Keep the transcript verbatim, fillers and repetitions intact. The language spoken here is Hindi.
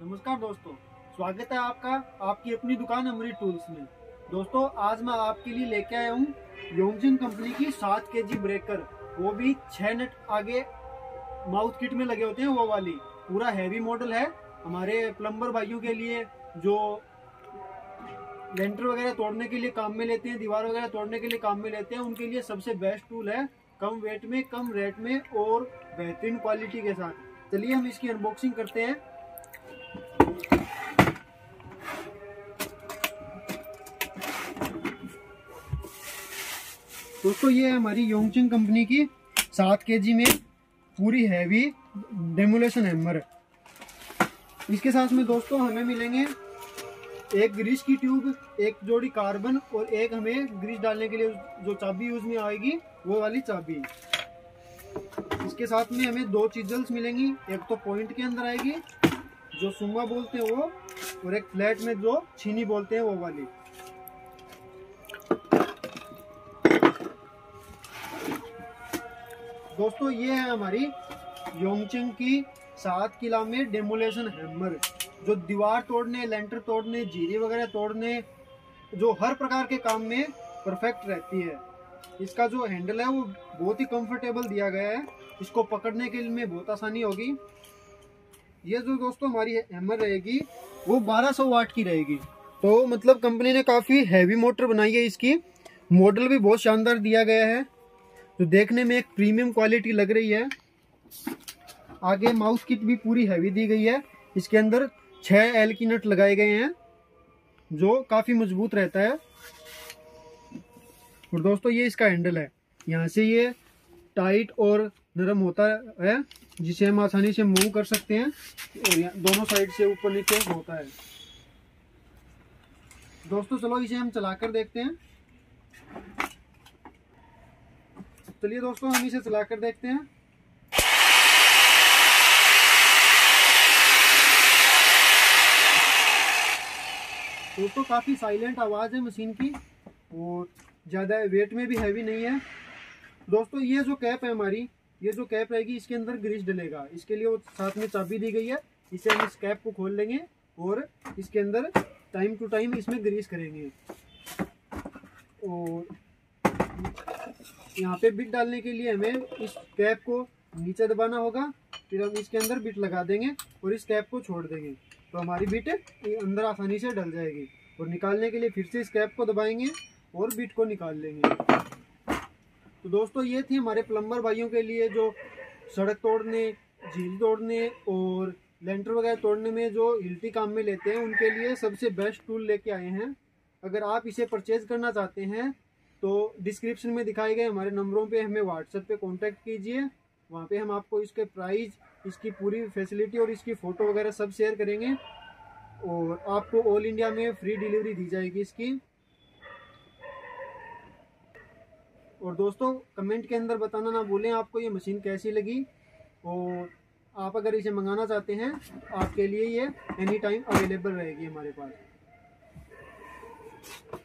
नमस्कार दोस्तों, स्वागत है आपका आपकी अपनी दुकान अमृत टूल्स में। दोस्तों आज मैं आपके लिए लेके आया हूँ योंगजिन कंपनी की सात के जी ब्रेकर, वो भी छह नट आगे माउथ किट में लगे होते हैं, वो वाली पूरा हैवी मॉडल है। हमारे प्लम्बर भाइयों के लिए जो लेंटर वगैरह तोड़ने के लिए काम में लेते हैं, दीवार वगैरह तोड़ने के लिए काम में लेते हैं, उनके लिए सबसे बेस्ट टूल है। कम वेट में, कम रेट में और बेहतरीन क्वालिटी के साथ। चलिए हम इसकी अनबॉक्सिंग करते हैं। दोस्तों ये है हमारी योंगजिन कंपनी की सात के जी में पूरी हैवी डेमोलेशन हैमर। इसके साथ में दोस्तों हमें मिलेंगे एक ग्रीस की ट्यूब, एक जोड़ी कार्बन और एक हमें ग्रीस डालने के लिए जो चाबी यूज में आएगी वो वाली चाबी। इसके साथ में हमें दो चिजल्स मिलेंगी, एक तो पॉइंट के अंदर आएगी जो सुंगा बोलते हैं वो, और एक फ्लैट में जो छीनी बोलते हैं वो वाली। दोस्तों ये है हमारी योंगजिन की सात किला में डेमोलेशन हैमर, जो दीवार तोड़ने, लेंटर तोड़ने, जीरी वगैरह तोड़ने, जो हर प्रकार के काम में परफेक्ट रहती है। इसका जो हैंडल है वो बहुत ही कंफर्टेबल दिया गया है, इसको पकड़ने के लिए बहुत आसानी होगी। ये जो दोस्तों हमारी हैमर रहेगी वो बारह सौ वाट की रहेगी, तो मतलब कंपनी ने काफी हैवी मोटर बनाई है। इसकी मॉडल भी बहुत शानदार दिया गया है, तो देखने में एक प्रीमियम क्वालिटी लग रही है। आगे माउस किट भी पूरी हैवी दी गई है। इसके अंदर छह एल की नट लगाए गए हैं जो काफी मजबूत रहता है। और दोस्तों ये इसका हैंडल है, यहाँ से ये टाइट और नरम होता है, जिसे हम आसानी से मूव कर सकते हैं, और यहाँ दोनों साइड से ऊपर नीचे होता है। दोस्तों चलो इसे हम चलाकर देखते हैं। चलिए दोस्तों हम इसे चलाकर देखते हैं। दोस्तों काफी साइलेंट आवाज है मशीन की और ज्यादा वेट में भी हैवी नहीं है। दोस्तों ये जो कैप है हमारी, ये जो कैप रहेगी इसके अंदर ग्रीस डलेगा, इसके लिए वो साथ में चाबी दी गई है। इसे हम इस कैप को खोल लेंगे और इसके अंदर टाइम टू टाइम इसमें ग्रीस करेंगे। और यहाँ पे बिट डालने के लिए हमें इस कैप को नीचे दबाना होगा, फिर हम इसके अंदर बिट लगा देंगे और इस कैप को छोड़ देंगे, तो हमारी बिट अंदर आसानी से डल जाएगी। और निकालने के लिए फिर से इस कैप को दबाएंगे और बिट को निकाल लेंगे। तो दोस्तों ये थी हमारे प्लम्बर भाइयों के लिए जो सड़क तोड़ने, झील तोड़ने और लेंटर वगैरह तोड़ने में जो हिल्टी काम में लेते हैं, उनके लिए सबसे बेस्ट टूल लेके आए हैं। अगर आप इसे परचेज करना चाहते हैं तो डिस्क्रिप्शन में दिखाए गए हमारे नंबरों पे हमें व्हाट्सएप पे कांटेक्ट कीजिए। वहाँ पे हम आपको इसके प्राइस, इसकी पूरी फैसिलिटी और इसकी फ़ोटो वगैरह सब शेयर करेंगे, और आपको ऑल इंडिया में फ्री डिलीवरी दी जाएगी इसकी। और दोस्तों कमेंट के अंदर बताना ना भूलें आपको ये मशीन कैसी लगी, और आप अगर इसे मंगाना चाहते हैं आपके लिए ये एनी टाइम अवेलेबल रहेगी हमारे पास।